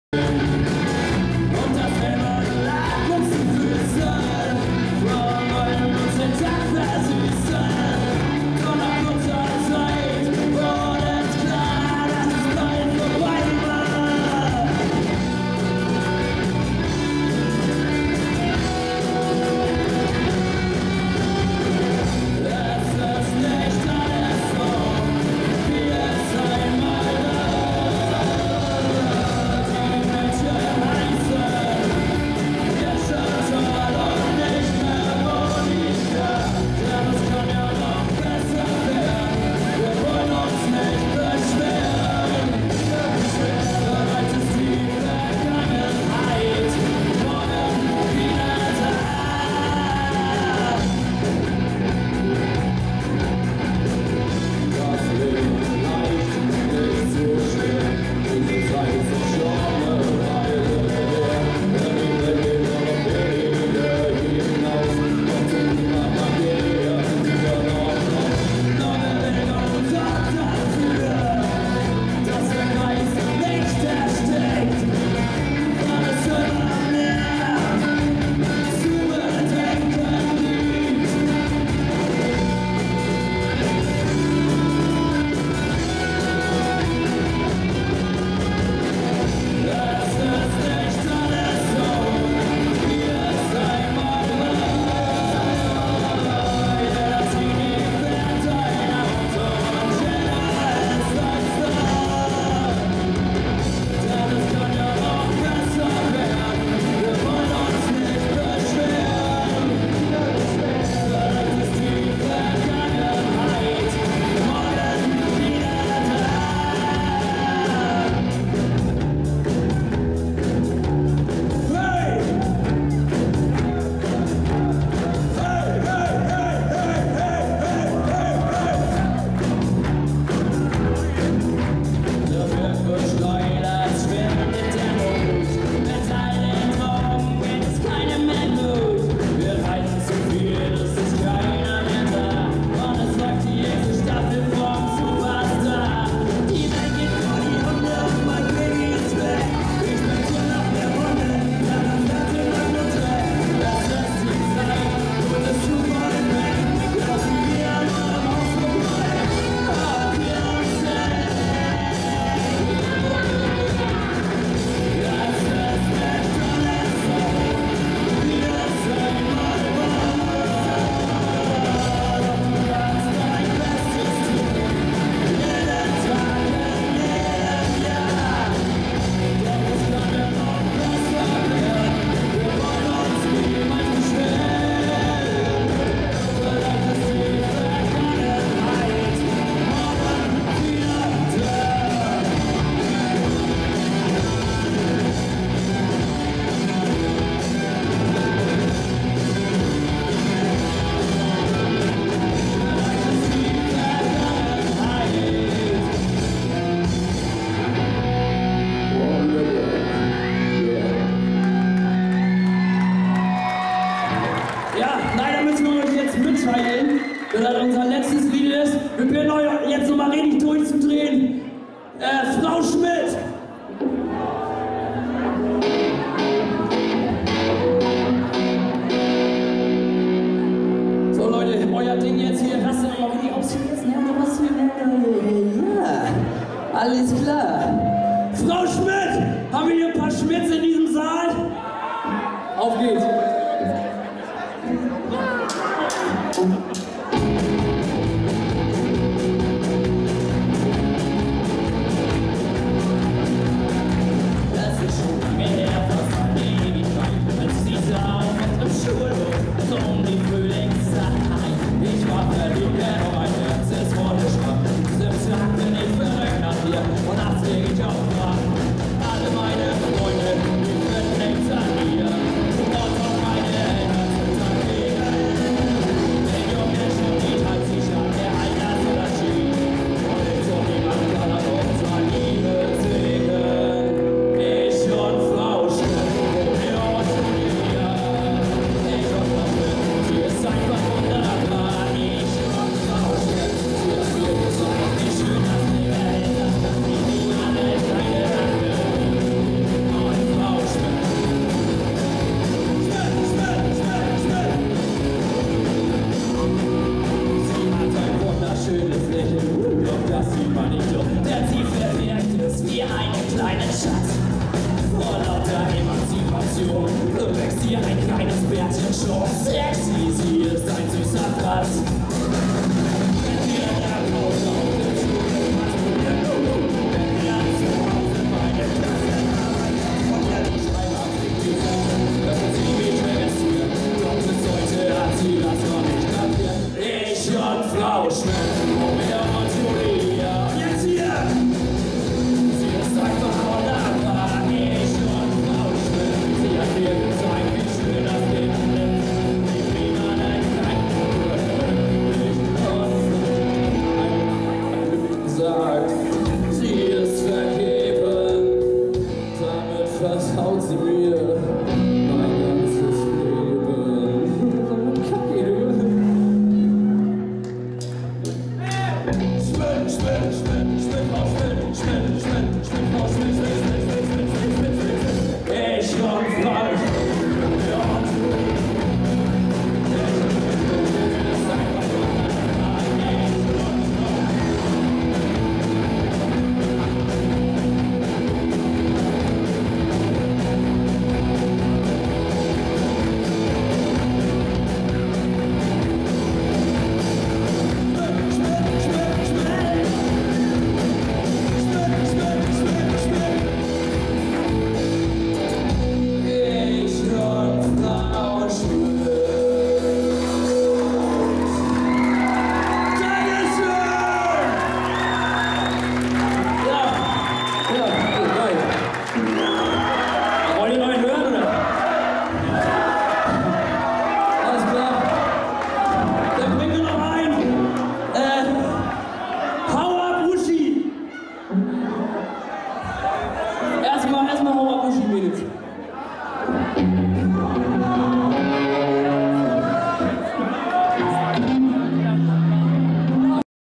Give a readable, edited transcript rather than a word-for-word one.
weil das unser letztes Lied ist. Wir bitten euch jetzt nochmal richtig durchzudrehen. Frau Schmidt! So Leute, euer Ding jetzt hier, rastet nochmal richtig aus. Ja, was hier? Ja, alles klar. Frau Schmidt! Haben wir hier ein paar Schmidts in diesem Saal? Auf geht's! schon sexy, sie ist ein süßer Fratz. Wenn wir nach Hause auf der Schule patrouillieren, wenn wir zu Hause meine Klasse arbeitet, die Schreiber kriegt die Sätze, damit sie mich registriert. Doch bis heute hat sie das noch nicht kapiert. Ich und Frau Schmidt, Romeo und Julia. Jetzt hier! Sie ist einfach wunderbar. Ich und Frau Schmidt, sie hat mir gezeigt, wie schön das Leben ist. Wie man ein kleines sagt, sie ist vergeben, damit vertraut sie mir.